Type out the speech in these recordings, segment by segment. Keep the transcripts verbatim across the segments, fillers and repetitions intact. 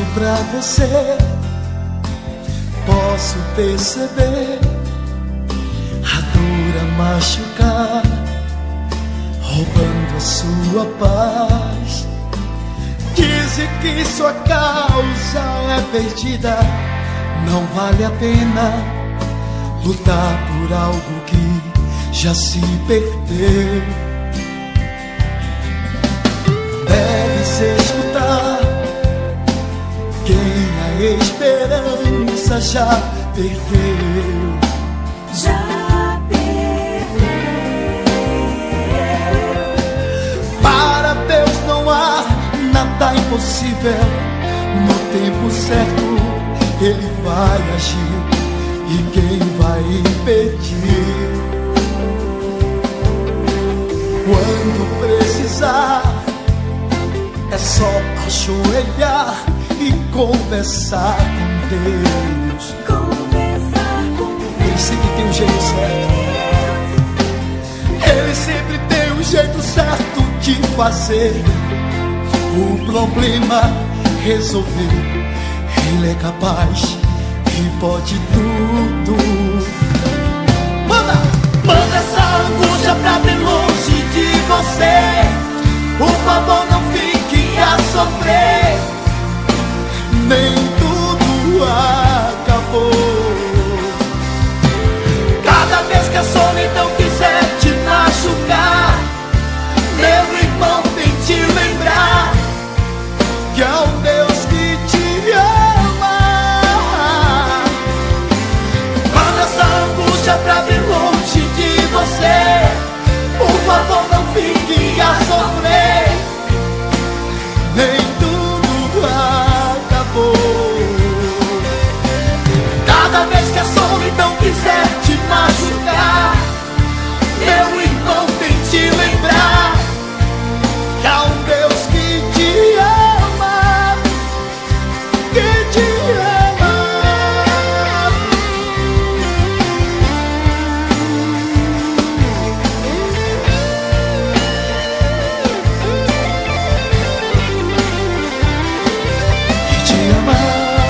pra você, posso perceber a dor a machucar, roubando a sua paz. Dizem que sua causa é perdida, não vale a pena lutar por algo que já se perdeu. Deve se escutar quem a esperança já perdeu. Já perdeu. Para Deus não há nada impossível. No tempo certo Ele vai agir, e quem vai impedir? Quando precisar, é só ajoelhar e conversar com Deus. Conversar com Deus. Ele sempre tem um jeito certo. Ele sempre tem um jeito certo de fazer o problema resolver. Ele é capaz e pode tudo. Manda! Manda essa angústia pra bem longe de você. Por favor, não fique a sofrer. Nem tudo acabou. Cada vez que a solidão quiser te machucar, meu irmão, tente lembrar que há um Deus que te ama. Manda essa angústia pra bem longe de você. Por favor, não fique a sofrer. Nem tudo acabou. Cada vez que a solidão quiser te machucar, meu irmão, tente lembrar que há um Deus que te ama, que te ama. Que te ama.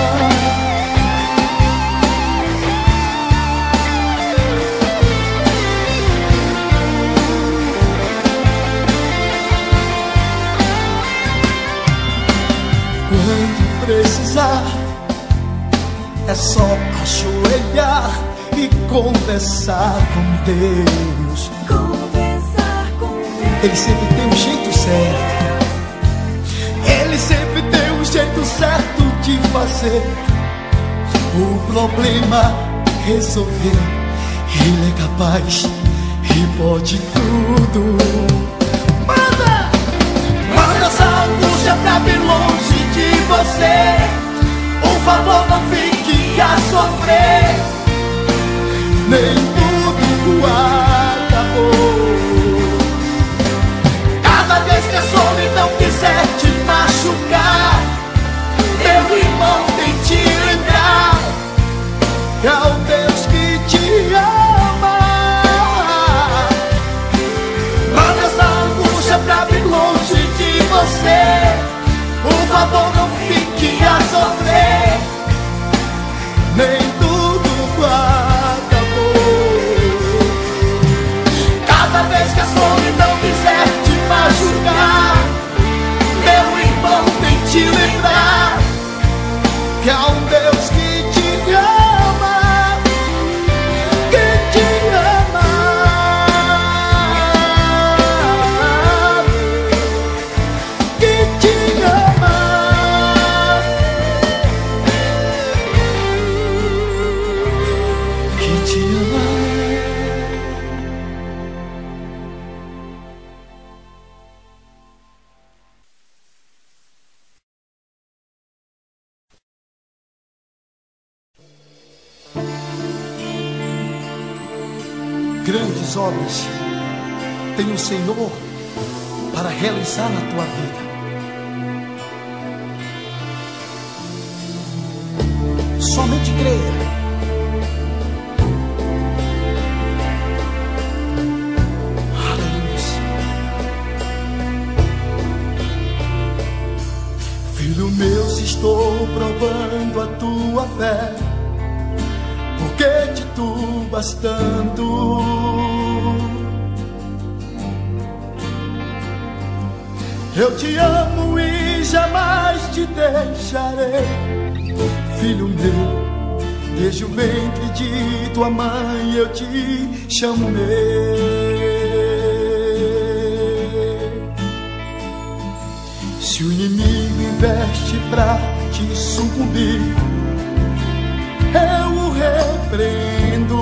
Quando precisar, é só ajoelhar e conversar com Deus. Conversar com Deus. Ele sempre tem um jeito certo. Ele sempre tem um jeito certo de fazer o problema resolver. Ele é capaz e pode tudo. Manda! Manda essa angústia pra bem longe de você. Por favor, não fique a sofrer. Nem tudo acabou. Cada vez que a solidão quiser te machucar, meu irmão, tente lembrar que há um Deus que te ama. Manda essa angústia pra bem longe de você. Por favor, não fique a sofrer. Nem tudo acabou. Cada vez que a solidão quiser te machucar, meu irmão, tente lembrar que há um Deus que te ama, que te ama, que te ama. Que te ama. Grandes obras tem o Senhor para realizar na tua vida. Somente creia. Aleluia. Filho meu, se estou fé, por que titubas tanto? Eu te amo e jamais te deixarei, filho meu, desde o ventre de tua mãe eu te chamei. Se o inimigo investe pra te sucumbir, eu o repreendo.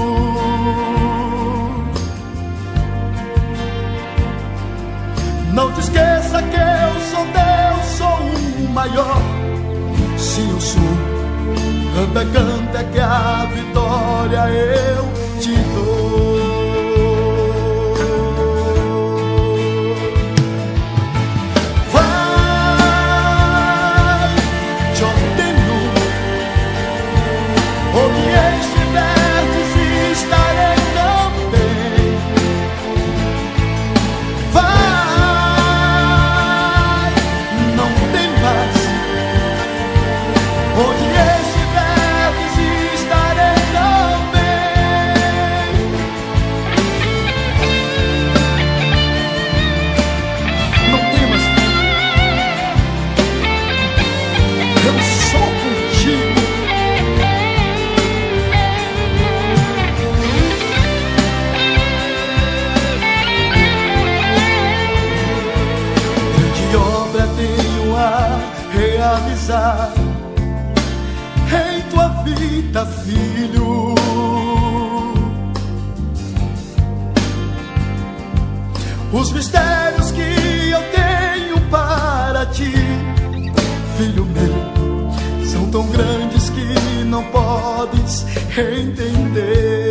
Não te esqueça que eu sou Deus, sou o maior. Sim, eu sou. Canta, canta que a vitória eu te dou. Em tua vida, filho, os mistérios que eu tenho para ti, filho meu, são tão grandes que não podes entender.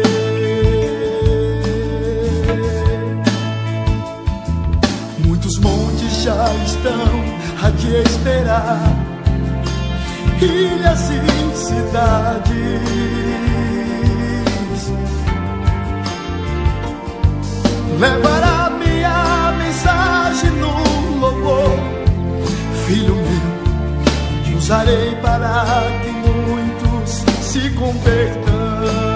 Muitos montes já estão a te esperar, ilhas e cidades. Levará minha mensagem no louvor, filho meu, te usarei para que muitos se convertam.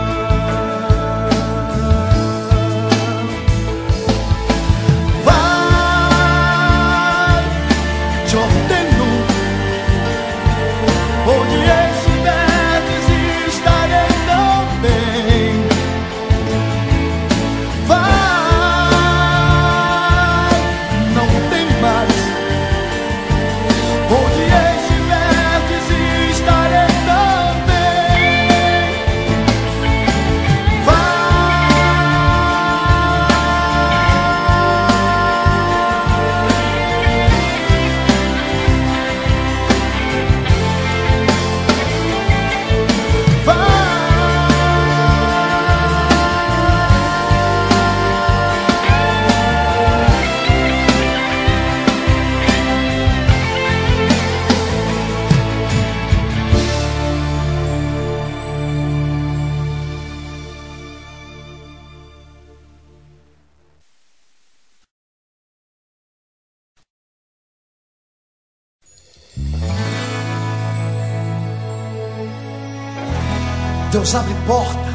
Deus abre porta,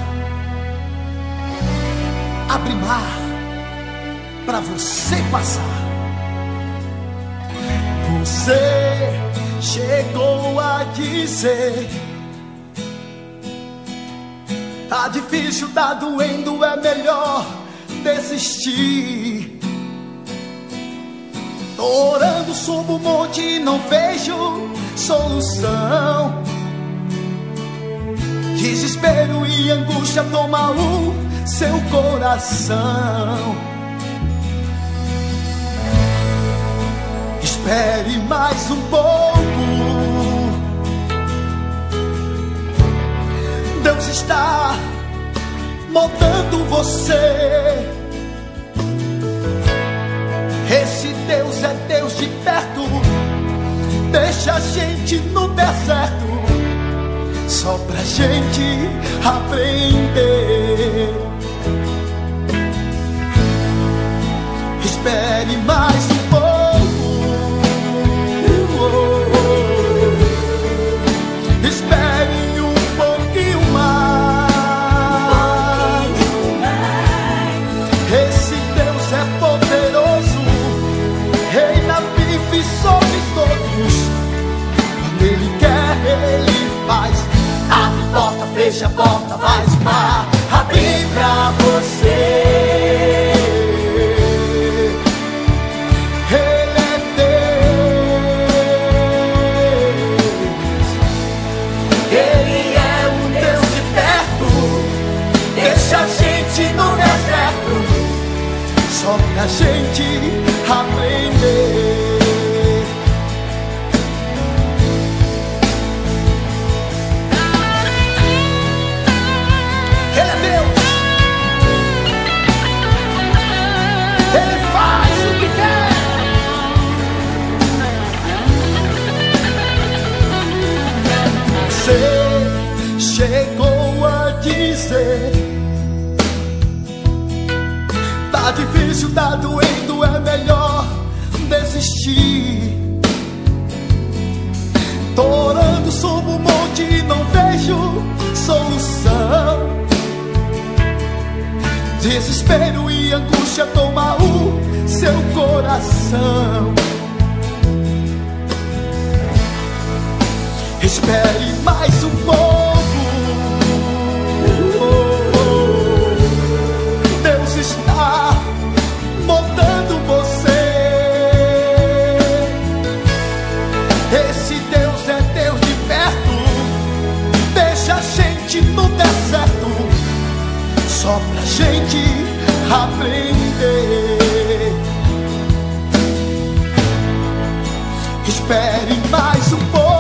abre mar para você passar. Você chegou a dizer: tá difícil, tá doendo, é melhor desistir. Tô orando, subo o monte e não vejo solução. Desespero e angústia toma o seu coração. Espere mais um pouco, Deus está moldando você. Esse Deus é Deus de perto, deixa a gente no deserto, só pra gente aprender. Espere mais um pouco, espere um pouco. fecha a porta, faz o mar abrir pra você. Ele é Deus, Ele é um Deus de perto, deixa a gente no deserto, só pra gente aprender. Chegou a dizer: tá difícil, tá doendo, é melhor desistir. Tô orando, subo um monte e não vejo solução. Desespero e angústia toma o seu coração. Espere mais um pouco, Deus está moldando você. Esse Deus é Deus de perto, deixa a gente no deserto, só pra gente aprender. Espere mais um pouco,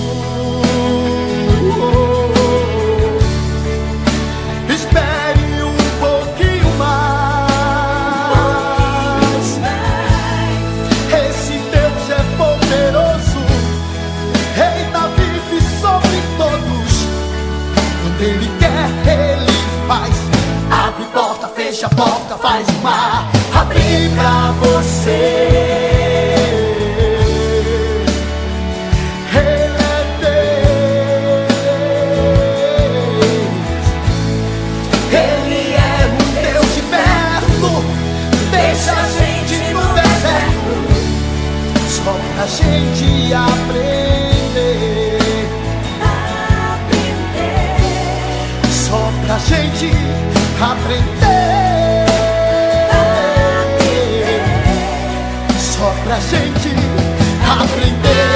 Ele quer, Ele faz. Abre porta, fecha a porta, faz o mar abrir pra você. Ele é Deus, Ele é um Deus de perto, deixa a gente no deserto, só pra gente aprender. Pra gente aprender, só pra gente aprender,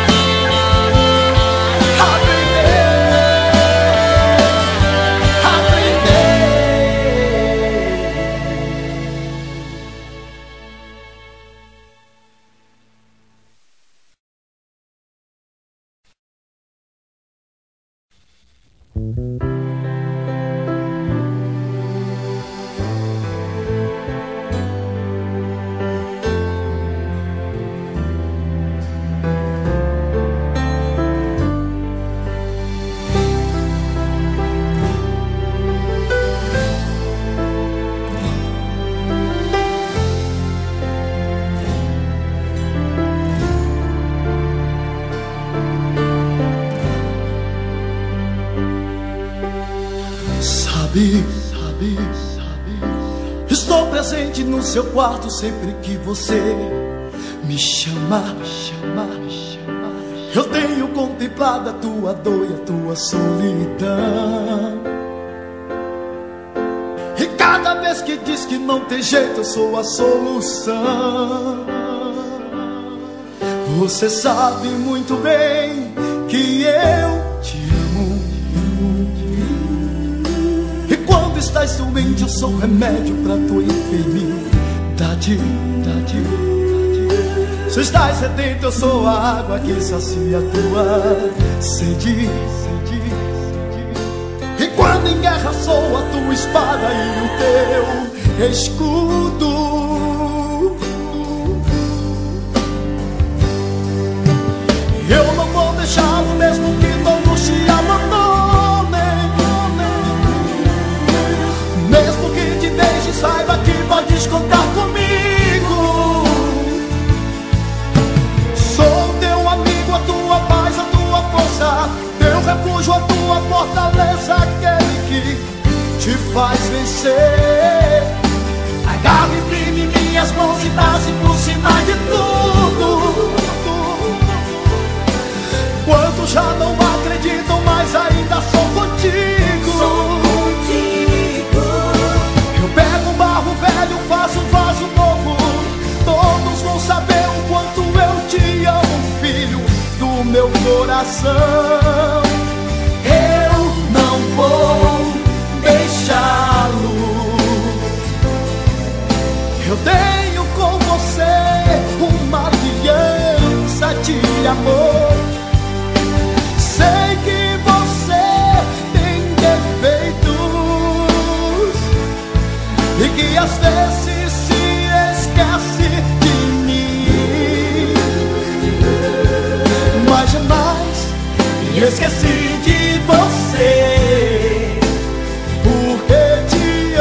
Sabe, sabe, sabe, estou presente no seu quarto sempre que você me chamar, me chamar, me chamar. Eu tenho contemplado a tua dor e a tua solidão. E cada vez que diz que não tem jeito, eu sou a solução. Você sabe muito bem que eu te amo. E quando estás doente, eu sou remédio pra tua enfermidade. Se estás sedento, eu sou a água que sacia tua sede. E quando em guerra, sou a tua espada e o teu escudo. Eu não vou deixá-lo mesmo que todos te abandonem. Mesmo que te deixe, saiba que podes contar comigo. Sou teu amigo, a tua paz, a tua força, teu refúgio, a tua fortaleza, aquele que te faz vencer. Agarre firme minhas mãos e passe por cima de tudo. Quantos já não acreditam, mas ainda sou contigo. Me esqueci de você, porque te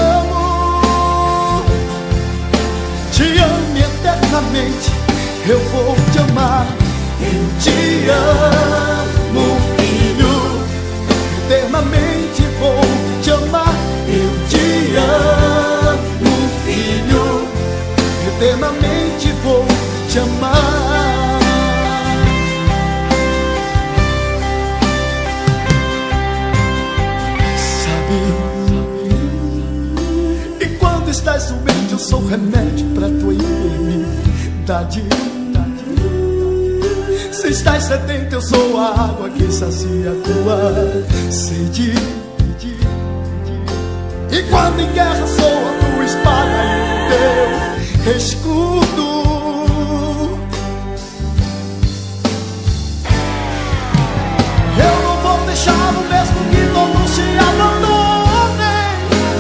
amo. Te amo eternamente, eu vou te amar. Eu te amo, filho, eternamente vou te amar. Eu te amo, filho, eternamente vou te amar. Sabe, e quando estás doente eu sou remédio pra tua enfermidade. Se estás sedento eu sou a água que sacia tua sede. E quando em guerra sou a tua espada e o teu escudo. Eu não vou deixá-lo mesmo que todos te abandonem.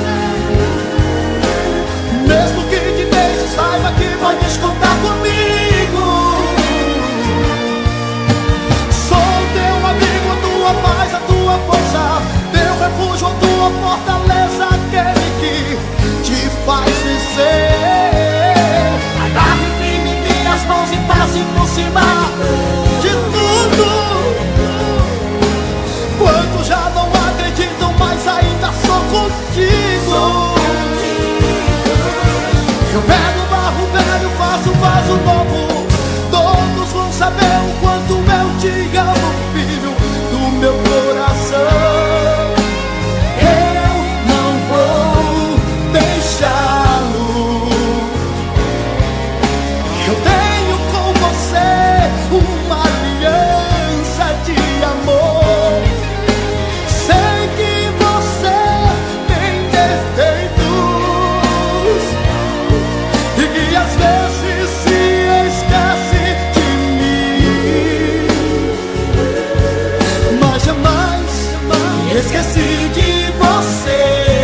Mesmo que te deixe, saiba que podes contar comigo. Sou teu amigo, a tua paz, a tua força, teu refúgio, a tua fortaleza, aquele que te faz vencer. Agarre firme minhas mãos e passe por cima de tudo. Quantos já não acreditam, mas ainda sou contigo. Eu pego o barro velho, faço vaso novo. Todos vão saber o quanto eu te amo, filho do meu coração. Eu não vou deixá-lo. Eu tenho com você uma aliança de amor. Sei que você tem defeitos e que às vezes se esquece de mim, mas jamais me esqueci de você,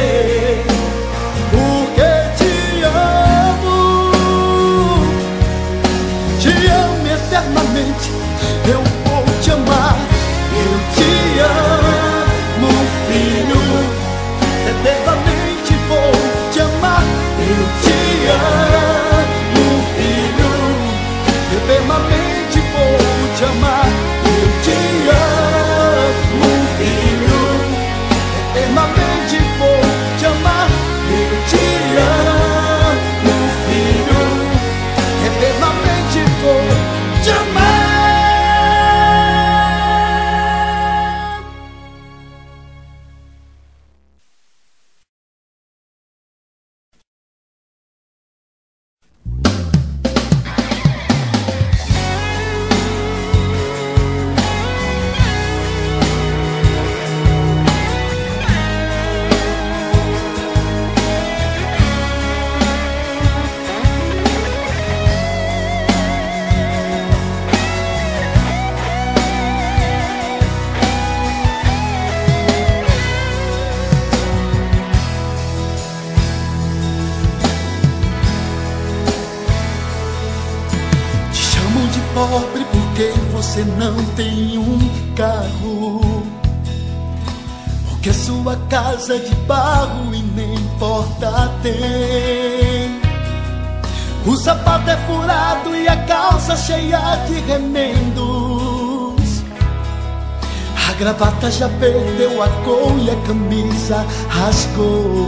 porque te amo. Te amo eternamente, eu vou te amar. Eu te amo, filho, eternamente vou te amar. Eu te amo, filho, eternamente vou te amar. Eu te amo, filho, eternamente vou te amar. Eu te amo, filho, eternamente vou te amar. Pobre porque você não tem um carro, porque sua casa é de barro e nem porta tem. O sapato é furado e a calça cheia de remendos. A gravata já perdeu a cor e a camisa rasgou.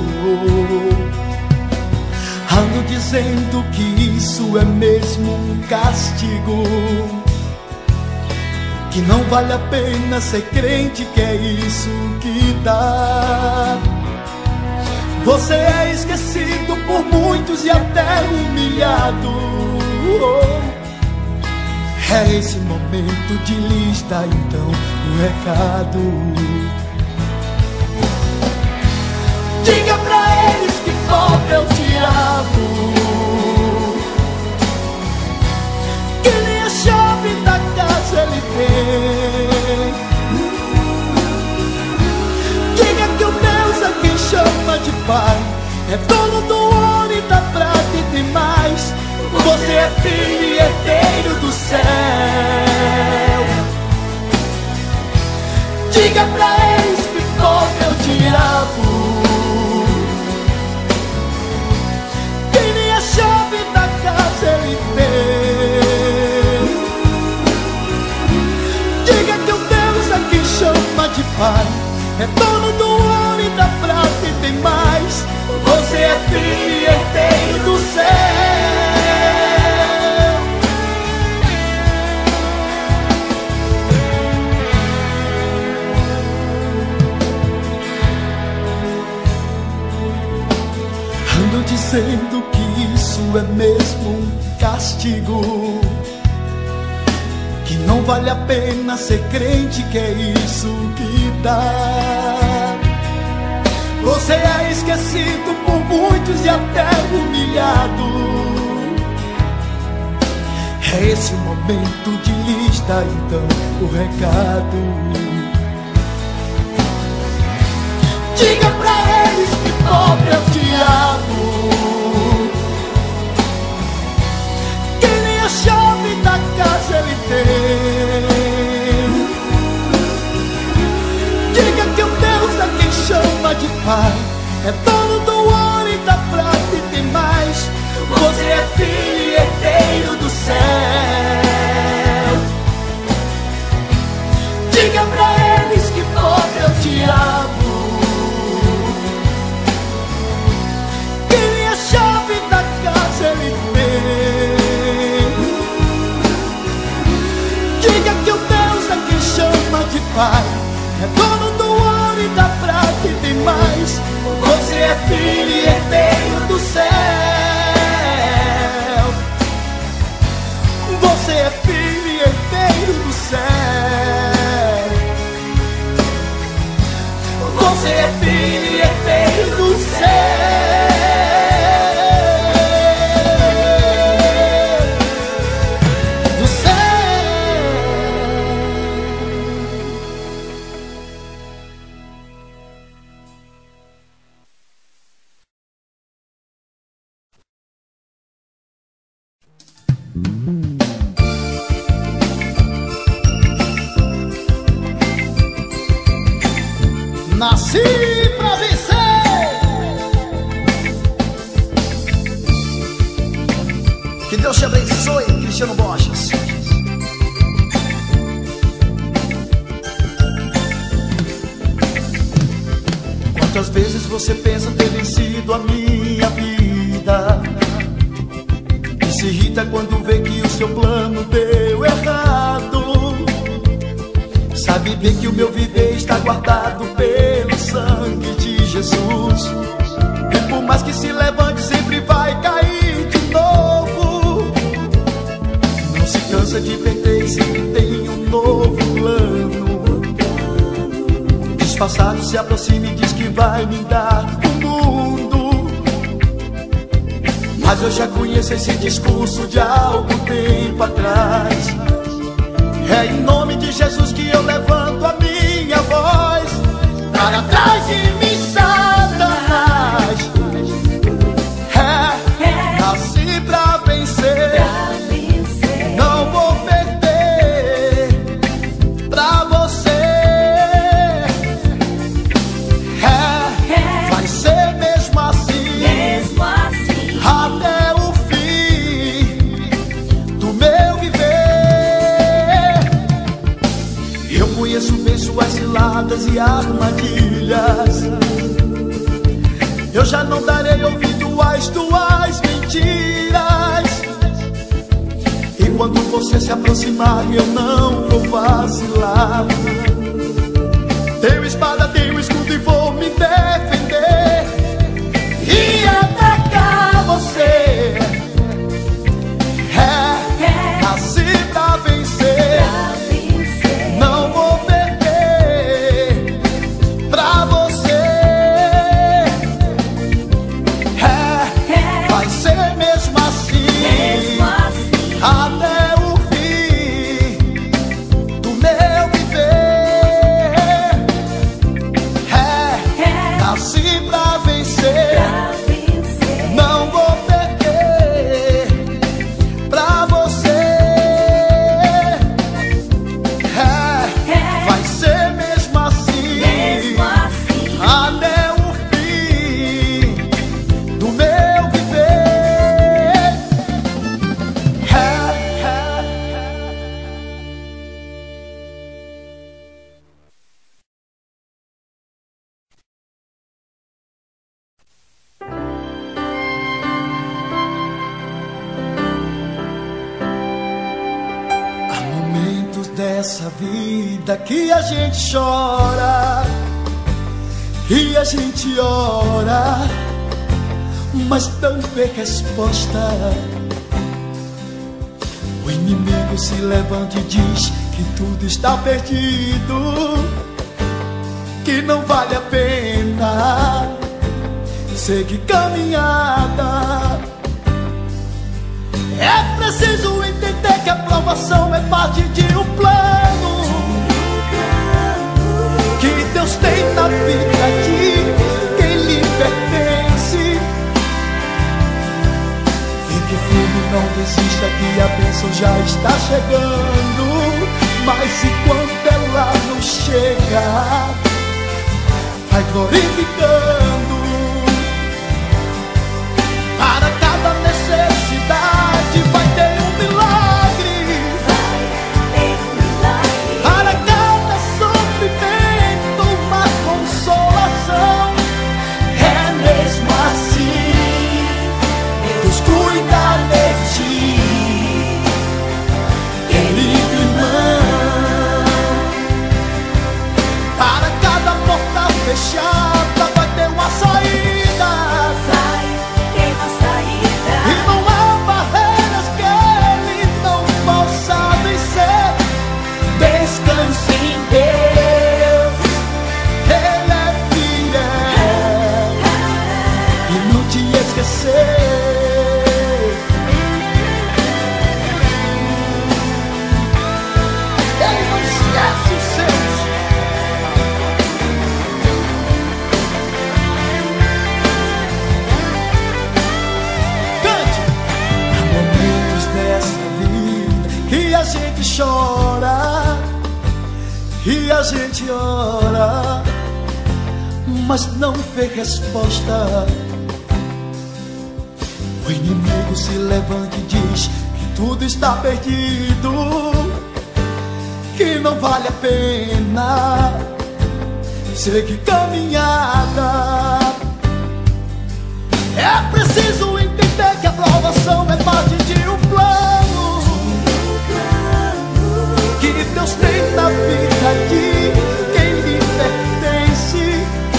Ando dizendo que isso é mesmo um castigo, que não vale a pena ser crente, que é isso que dá. Você é esquecido por muitos e até humilhado. É esse momento de lhes dar então um recado. Diga pra eles que pobre eu te amo, que nem a chave da casa ele tem. Diga que o Deus a quem chama de Pai é dono do ouro e da prata e tem mais. Você é filho e herdeiro do céu. Diga pra eles que pobre é o diabo, que nem a chave da casa ele tem. Diga que o Deus a quem chama de Pai é dono do ouro e da prata e tem mais. Você é filho e herdeiro do céu. Ando dizendo que isso é mesmo um castigo, que não vale a pena ser crente, que é isso que dá. Você é esquecido por muitos e até humilhado. É esse o momento de lista, então, o recado. Diga pra eles que pobre é o diabo, que nem a chave da casa ele tem. Diga que o Deus a quem chama de Pai é dono do ouro e da prata e tem mais. Você é filho e herdeiro do céu. Diga pra eles que pobre é o diabo, que nem a chave da casa ele tem. Diga que o Deus a quem chama de Pai é dono do ouro e da prata e tem mais. Você é filho e herdeiro do céu. Você é filho e herdeiro do céu. Você é filho e herdeiro do céu. Do céu. Nasci pra vencer. Que Deus te abençoe, Cristiano Borges. Quantas vezes você pensa ter vencido a minha vida e se irrita quando vê que o seu plano deu errado? Sabe bem que o meu viver está guardado pelo sangue de Jesus, e por mais que se levante sempre vai cair de novo. Não se cansa de perder, sempre tem um novo plano. Disfarçado se aproxima e diz que vai me dar o mundo, mas eu já conheço esse discurso de algum tempo atrás. É em nome de Jesus que eu levanto a minha voz. Para trás de mim, Satanás. É, nasci pra vencer. Não vou perder pra você. É, vai ser mesmo assim, até o fim do meu viver. Eu conheço bem suas ciladas e armadilhas. Eu já não darei ouvido às tuas mentiras. E quando você se aproximar, eu não vou vacilar. Tenho espada, tenho escudo e vou me defender e atacar você. É, nasci pra vencer. Não vou perder pra você. É, vai ser mesmo assim, até o fim do meu viver. dessa vida que a gente chora e a gente ora, mas não vê resposta. O inimigo se levanta e diz que tudo está perdido, que não vale a pena seguir caminhada. É preciso entender que a provação é parte de um plano que Deus tem na vida de quem lhe pertence. Fique firme, não desista que a bênção já está chegando. Mas enquanto ela não chega, vai glorificando. Para cada necessidade vai ter um milagre. Vai ter um milagre. Para cada sofrimento uma consolação. É mesmo assim, Deus cuida de ti, querido irmão. Para cada porta fechada vai ter uma saída. Vai ter uma saída. E não há barreiras que Ele não possa vencer. Descanse em Deus, Ele é fiel e não te esquecer. Ele não esquece os seus. Cante! Há momentos dessa vida que a gente chora e a gente ora, mas não vê resposta. O inimigo se levanta e diz que tudo está perdido, que não vale a pena seguir caminhada. É preciso entender que a provação é parte de um plano que Deus tem na vida de quem lhe pertence.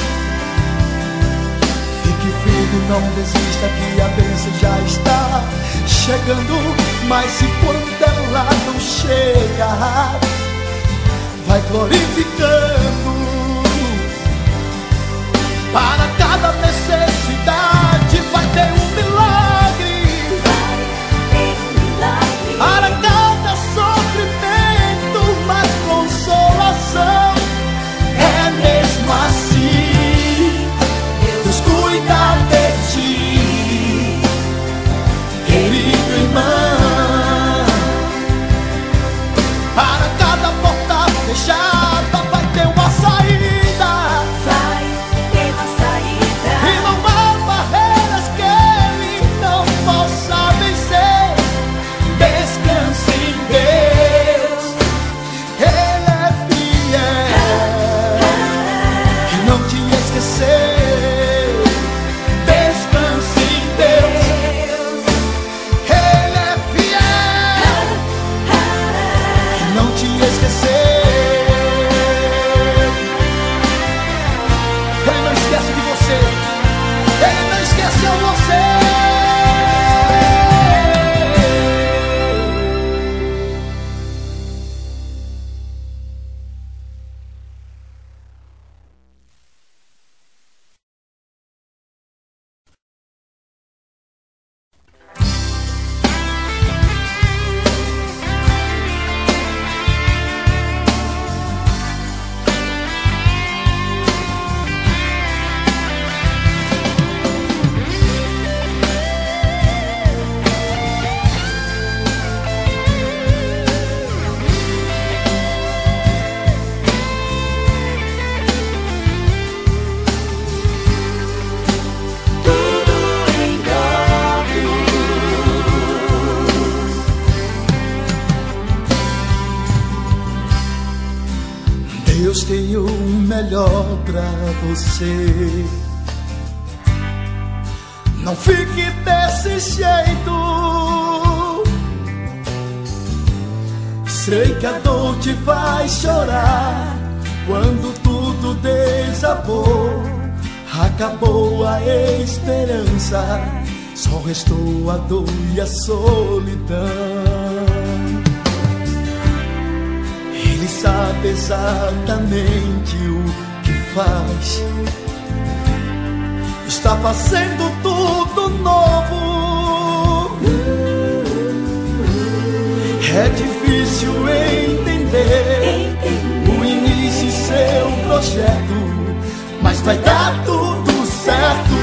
Fique firme, não desista que a bênção já está chegando. Mas se quando ela não chega, vai glorificando. Para cada necessidade vai ter um milagre. Vai ter um milagre. Para cada sofrimento uma consolação. É mesmo assim, Deus cuida de ti, querido irmão. Para cada porta fechada vai ter uma saída. Vai ter uma saída. E não há barreiras que Ele não possa vencer. Descanse em Deus, Ele é fiel e não te esquecer. Descanse em Deus, Ele é fiel e não te esquecer. Ele não esquece de você, Ele não esqueceu você. Deus tem o melhor pra você. Não fique desse jeito. Sei que a dor te faz chorar quando tudo desabou. Acabou a esperança, só restou a dor e a solidão. Ele sabe exatamente o que faz. Está fazendo tudo novo. É difícil entender o início e seu projeto, mas vai dar tudo certo.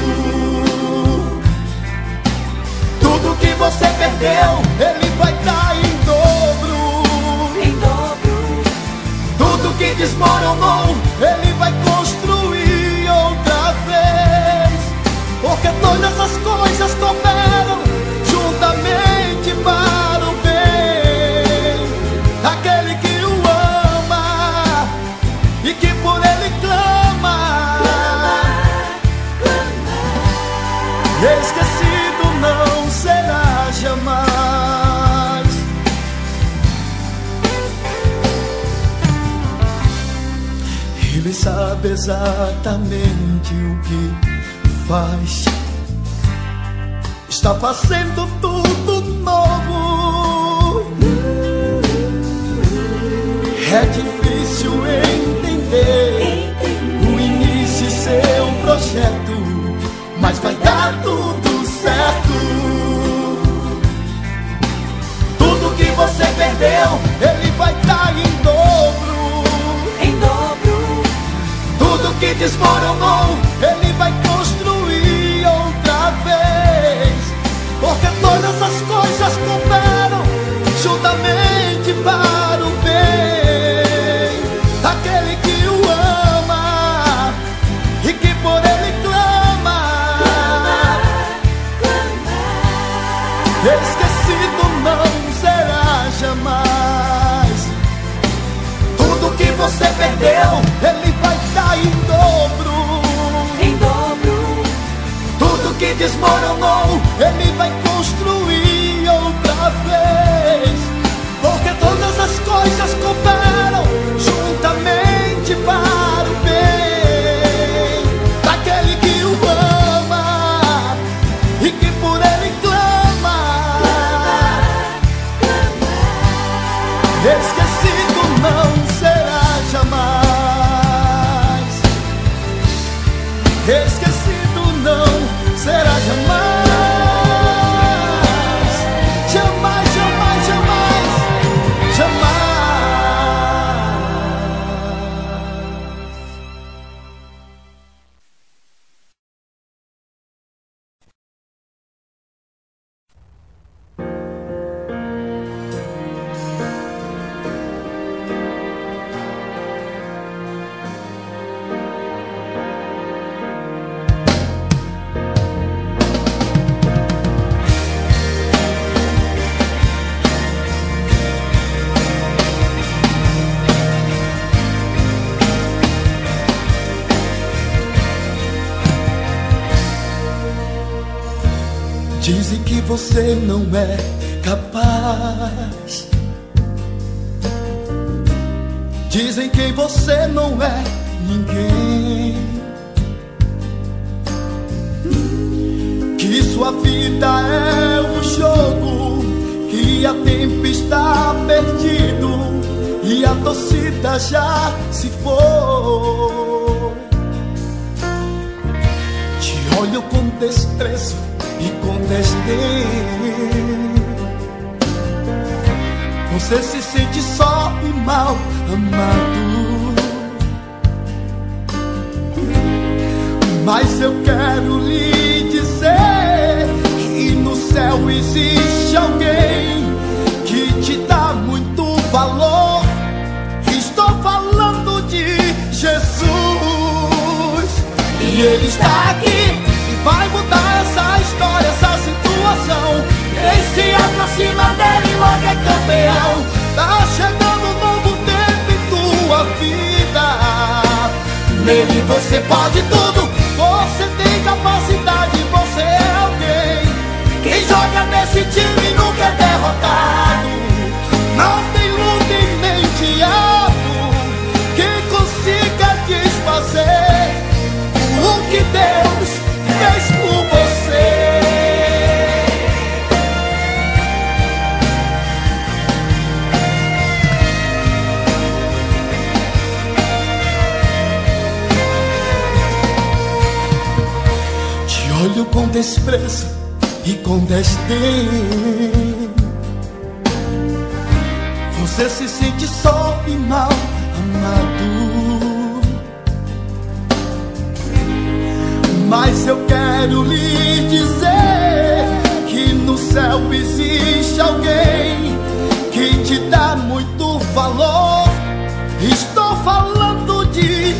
Tudo que você perdeu, Ele vai dar em dobro. Em dobro. Tudo que desmoronou, Ele vai construir outra vez. Porque todas as coisas cooperam juntamente para o bem daquele que o ama e que por Ele clama. Esquecido não será jamais. Ele sabe exatamente o que faz. Está fazendo tudo novo. É difícil entender o início e seu projeto, mas vai dar tudo certo. Tudo que você perdeu, Ele vai dar em dobro. Em dobro. Tudo que desmoronou, Ele vai construir outra vez. Porque todas as coisas cooperam juntamente para o bem daquele que o ama e que por Ele clama. Esquecido não será jamais. Tudo que você perdeu, Ele vai dar em dobro. Em dobro. Tudo que desmoronou, Ele vai construir outra vez. Porque todas as coisas cooperam juntamente para o bem daquele que o ama e que por Ele clama. Esquecido não será jamais. Esquecido não será jamais. Jamais, jamais, jamais, jamais. Dizem que você não é capaz. Dizem que você não é ninguém. Que sua vida é um jogo, que a tempo está perdido e a torcida já se foi. Te olho com desprezo e com desdém. Você se sente só e mal amado. Mas eu quero lhe dizer que no céu existe alguém que te dá muito valor. Estou falando de Jesus. E Ele está aqui e vai mudar essa história, essa situação. Quem se aproxima dele logo é campeão. Tá chegando um novo tempo em tua vida. Nele você pode tudo. Você tem capacidade, você é alguém. Quem joga nesse time nunca é derrotado. Não tem luta orgulho com desprezo e com desdém. Você se sente só e mal amado, mas eu quero lhe dizer que no céu existe alguém que te dá muito valor. Estou falando de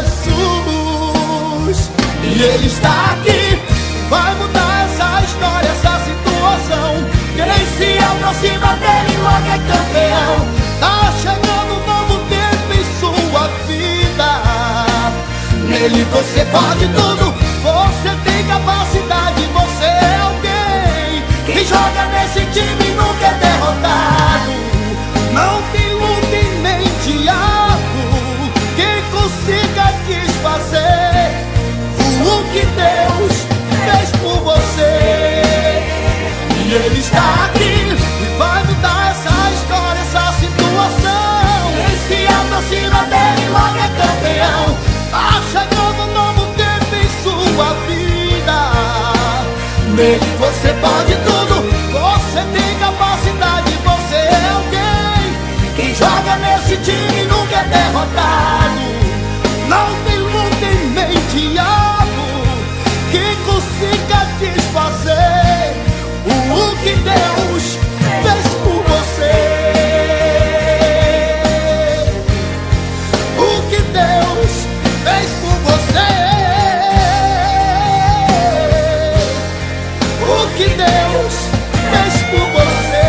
Jesus, e Ele está aqui, vai mudar essa história, essa situação. Quem se aproxima dele logo é campeão. Tá chegando um novo tempo em sua vida. Nele você pode tudo, você tem capacidade, você é alguém que joga nesse time e nunca é derrotado. Não tem luta em mente algo que consiga desfazer o que Deus fez por você. E Ele está aqui e vai mudar essa história, essa situação. Quem se aproxima dele logo é campeão. Tá chegando um novo tempo em sua vida. Nele você pode tudo, você tem capacidade, você é alguém que joga nesse time e nunca é derrotado. Não tem luta em mente algo que consiga desfazer o que Deus fez por você. O que Deus fez por você. O que Deus fez por você.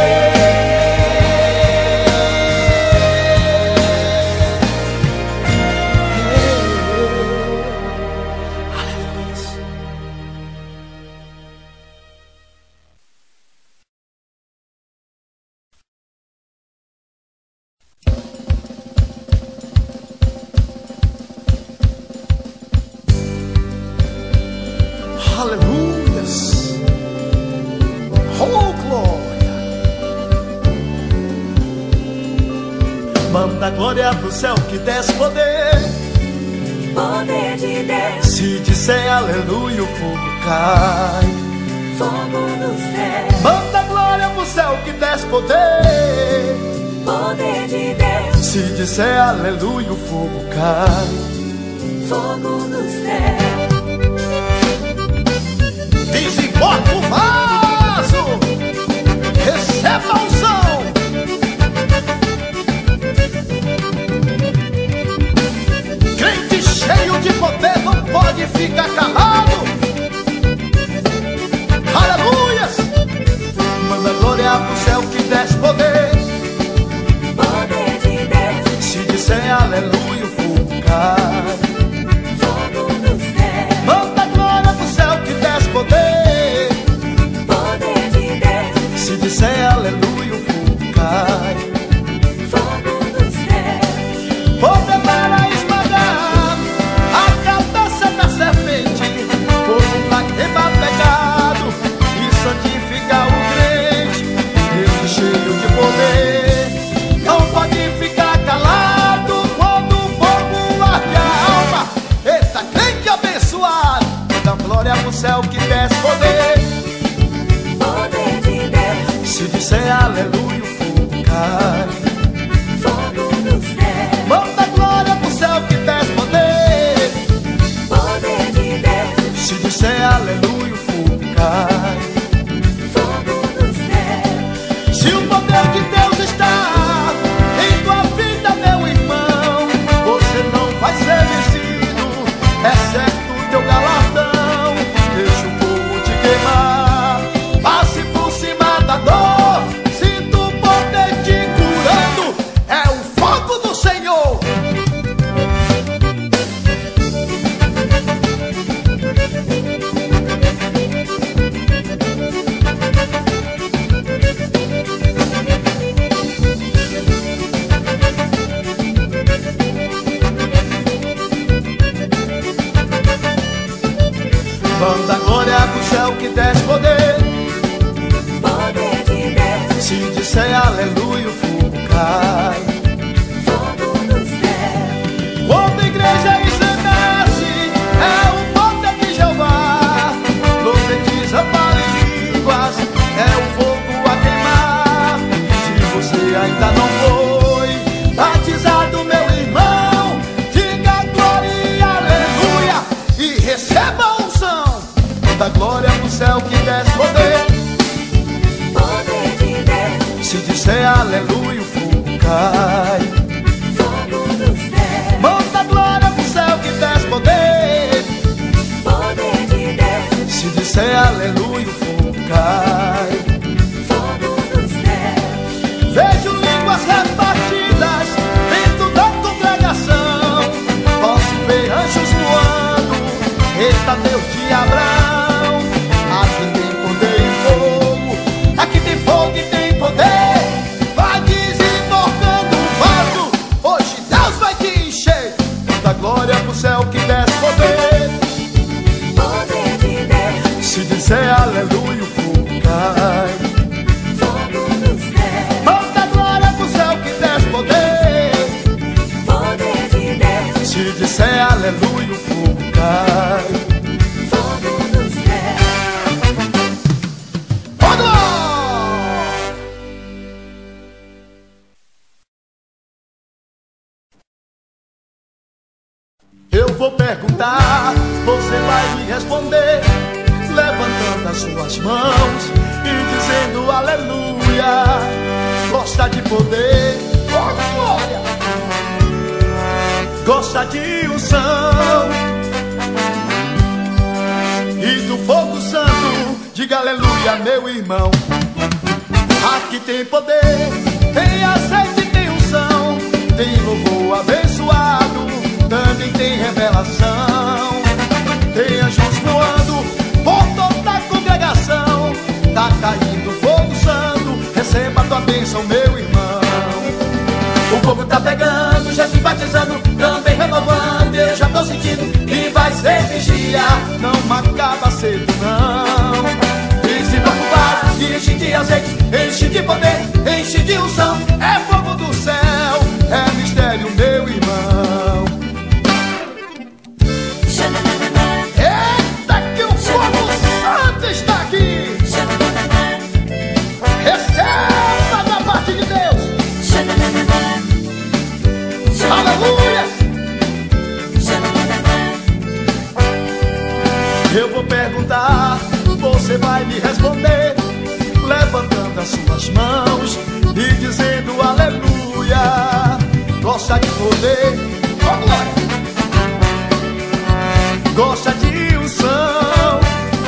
Aleluias. Oh, glória. Manda glória pro céu que desce poder. Poder de Deus. Se disser aleluia, o fogo cai. Fogo do céu. Manda glória pro céu que desce poder. Poder de Deus. Se disser aleluia, o fogo cai. Fogo do céu. Desemboca o vaso, receba a unção. Crente cheio de poder não pode ficar calado. Aleluias. Manda glória pro céu que desce poder. Poder de Deus. Se disser aleluia, o fogo cai. Fogo do céu. Manda glória pro céu que desce poder. Poder de Deus. Se disser aleluia, o fogo cai. Fogo do céu. Poder para esmagar a cabeça da serpente, fogo pra queimar pecado e santificar o crente. Deus cheio de poder não pode ficar calado quando o fogo arde a alma. Eita, crente abençoado, dá glória pro céu que desce poder. Poder de Deus. Se disser aleluia, o fogo cai. Fogo do céu. Manda glória pro céu que desce poder. Poder de Deus. Se disser aleluia, o fogo cai. Fogo do céu. Se o poder de Deus está em tua vida, meu irmão, você não vai ser vencido, é certo o teu galardão. Deixa o fogo te queimar, passe por cima da dor, sinta o poder te curando, é o fogo do Senhor. Manda glória pro céu que desce poder. Poder de Deus. Se disser aleluia, o fogo cai. Fogo do céu. Quando a igreja estremece, é o poder de Jeová. Todo Manda glória pro céu que desce poder. Poder de Deus. Se disser aleluia, o fogo cai. Fogo do céu. Manda glória pro céu que desce poder. Poder de Deus. Se disser aleluia, o fogo cai. Fogo do céu. Vejo línguas repartidas dentro da congregação. Posso ver anjos voando. Eita Deus de Abraão. Aqui tem poder e fogo. Aqui tem fogo e tem poder. Vai desemborcando o vaso. Hoje Deus vai te encher. Da glória pro céu que desce poder. Poder de Deus. Se disser aleluia, o fogo cai. Fogo do céu. Manda glória pro céu que desce poder. Poder de Deus. Se disser aleluia, o fogo cai. Fogo do céu. Fogo! Eu vou perguntar, você vai me responder, levantando as suas mãos e dizendo aleluia. Gosta de poder, oh, glória. Gosta de unção e do fogo santo. Diga aleluia, meu irmão. Aqui tem poder, tem azeite, tem unção, tem louvor abençoado, também tem revelação. Tem anjos voando por toda a congregação. Tá caindo fogo santo, receba a tua bênção, meu irmão. O fogo tá pegando, Jesus batizando, também renovando. Eu já tô sentindo que vai ser vigia. Não acaba cedo não. E se preocupar, enche de azeite, enche de poder, enche de unção. É fogo do céu, é mistério, meu irmão. Eita, que o fogo santo está aqui. Receba da parte de Deus. Aleluia. Eu vou perguntar, você vai me responder, levantando as suas mãos e dizendo aleluia. Gosta de poder, oh glória. Gosta de unção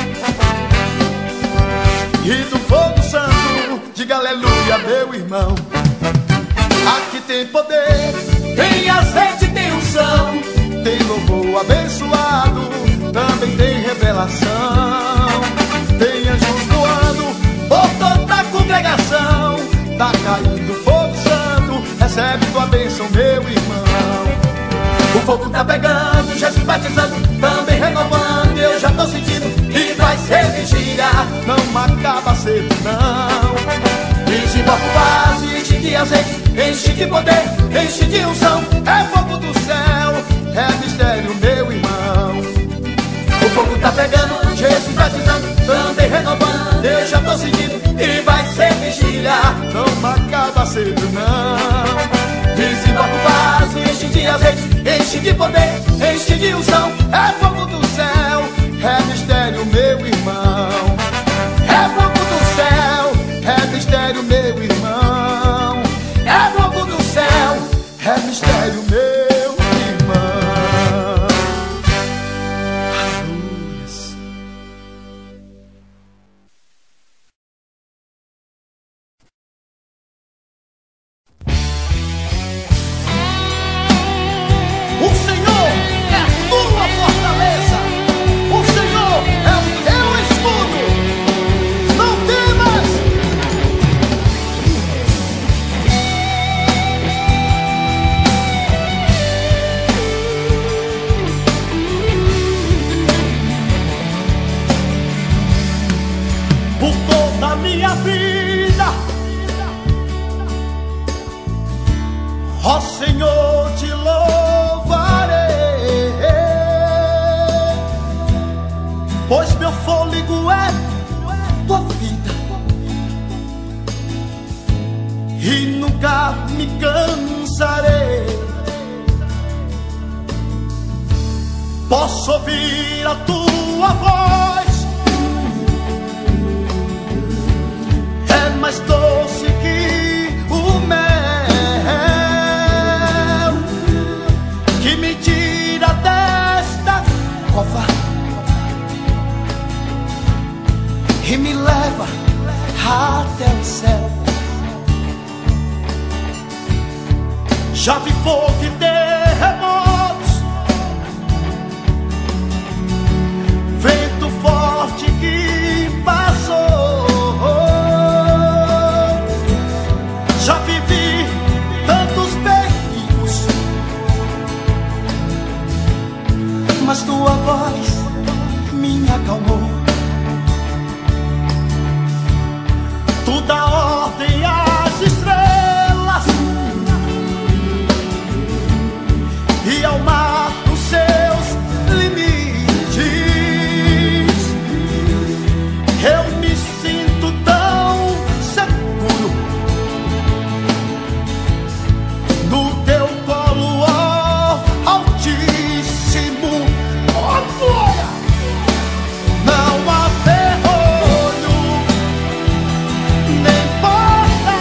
e do fogo santo. Diga aleluia, meu irmão. Aqui tem poder, tem azeite, tem unção, tem louvor abençoado, também tem revelação. Tem anjos voando por toda a congregação. Tá caindo fogo santo, recebe tua bênção, meu irmão. O fogo tá pegando, Jesus batizando, também renovando. Eu já tô sentindo que vai ser vigia. Não acaba cedo não. E se for pro vaso, enche de azeite, enche de poder, enche de unção. É fogo do céu, é mistério, meu irmão. O fogo tá pegando, Jesus batizando, também renovando. Eu já tô sentindo que vai ser vigia. Não acaba cedo não. E se for pro vaso, enche de azeite, enche de poder, enche de unção. É fogo do céu, é mistério, meu irmão. É fogo do céu, é mistério, meu irmão. É fogo do céu, é mistério, meu irmão. Aleluia. O Senhor é a tua fortaleza. O Senhor é o teu escudo. Não temas. Por toda a minha vida, ó Senhor, te louvarei, pois meu fôlego é tua vida e nunca me cansarei. Posso ouvir a tua voz mais doce que o mel, que me tira desta cova e me leva até o céu. Já vi fogo e terremotos, vento forte que passou. Já vivi tantos perigos, mas tua voz me acalmou. Tu dá ordem às estrelas e ao mar nos seus limites. Eu me sinto tão seguro no teu colo, ó Altíssimo. Oh, glória! Não há ferrolho, nem porta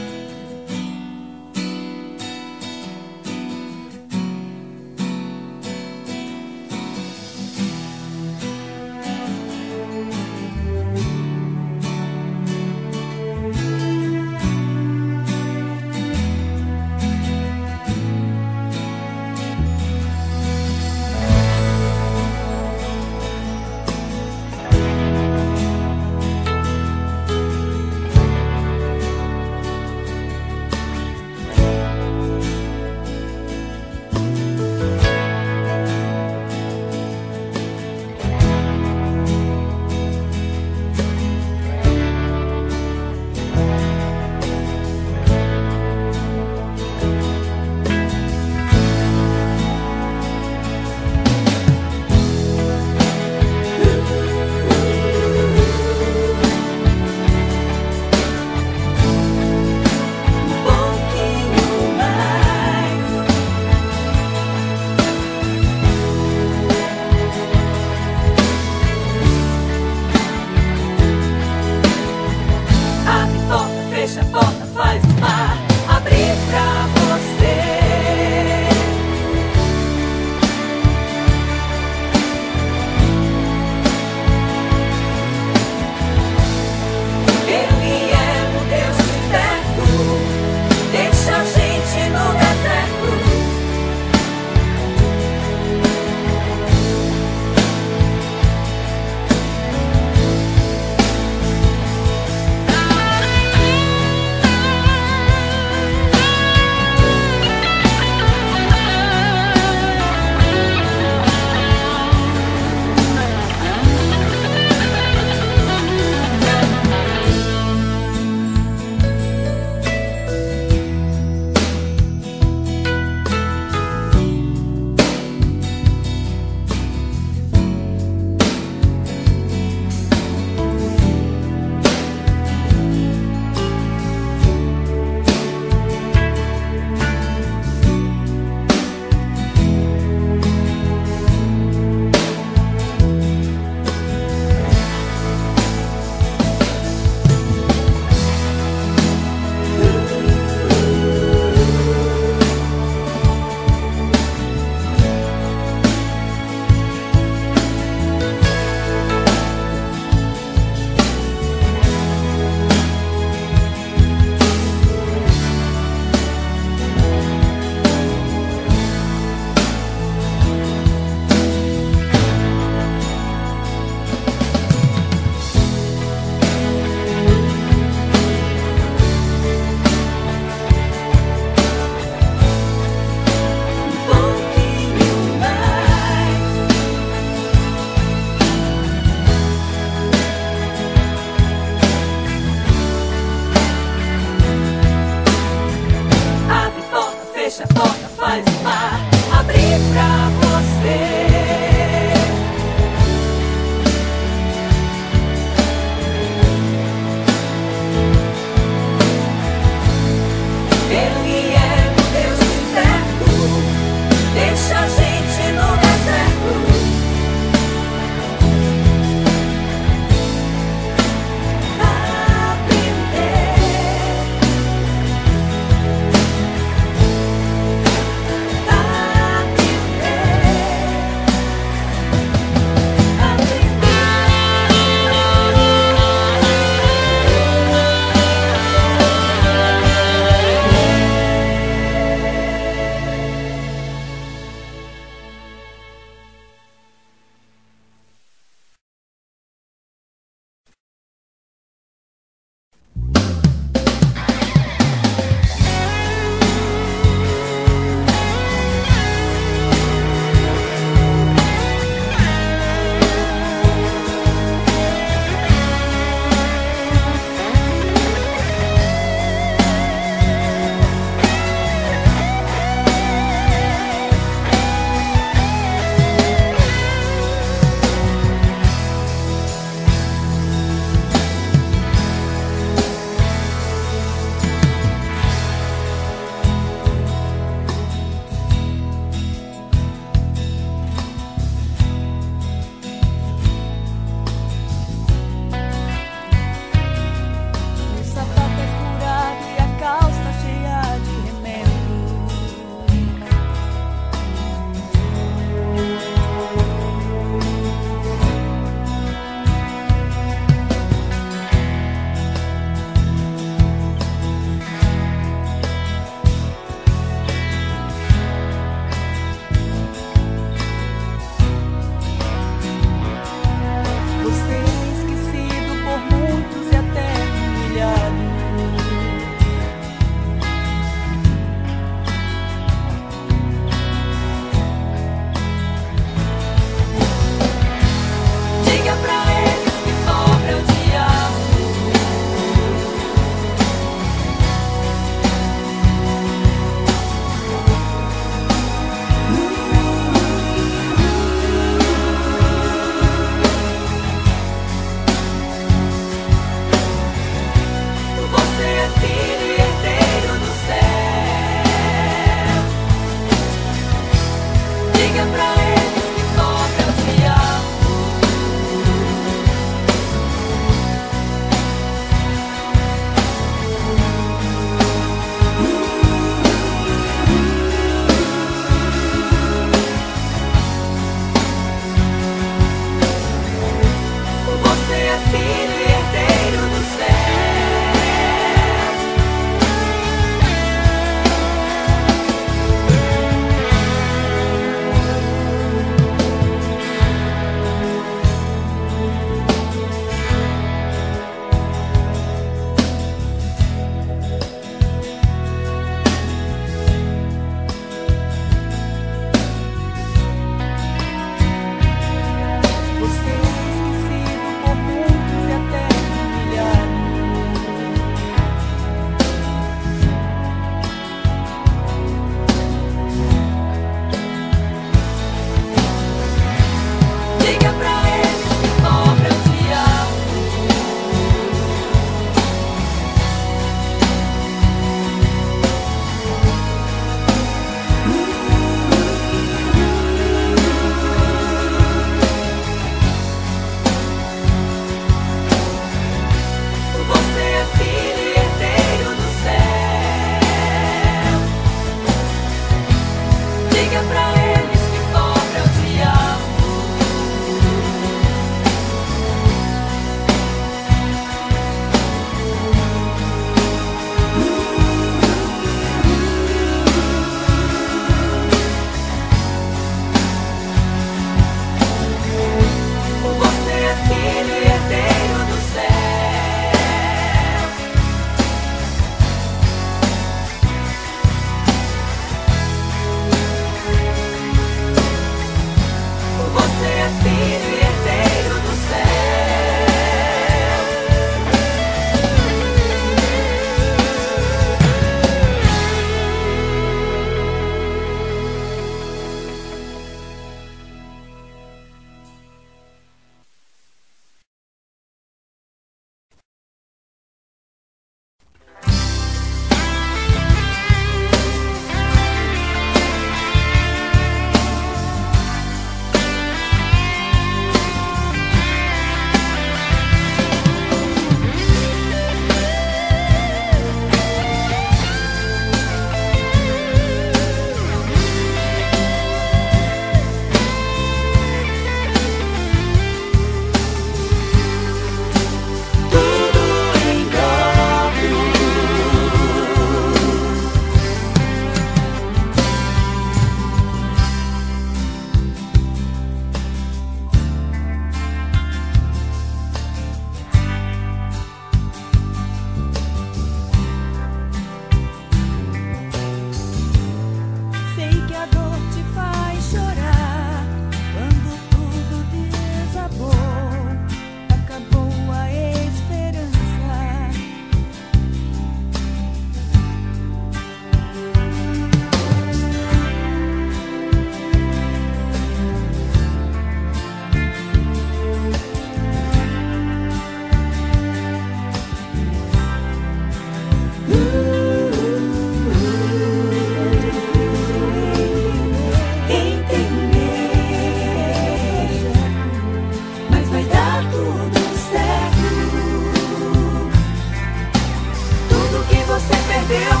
perdeu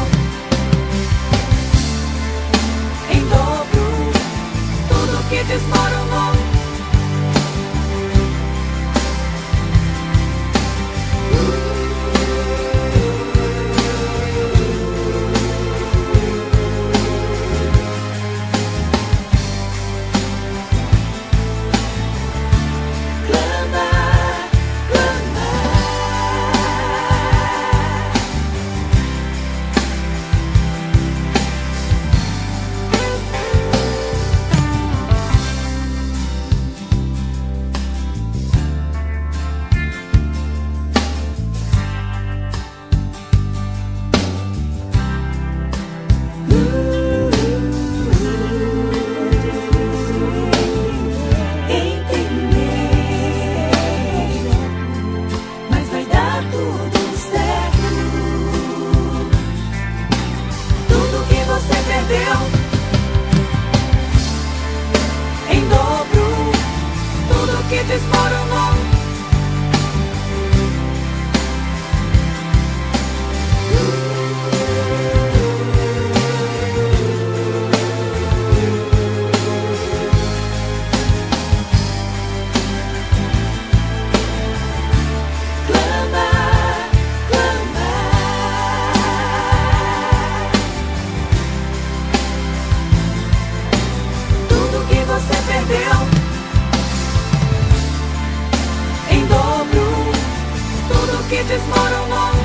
em dobro, tudo que desmoronou. Em dobro, tudo que desmoronou. Clama, clama. Tudo que você perdeu em dobro, tudo que desmoronou.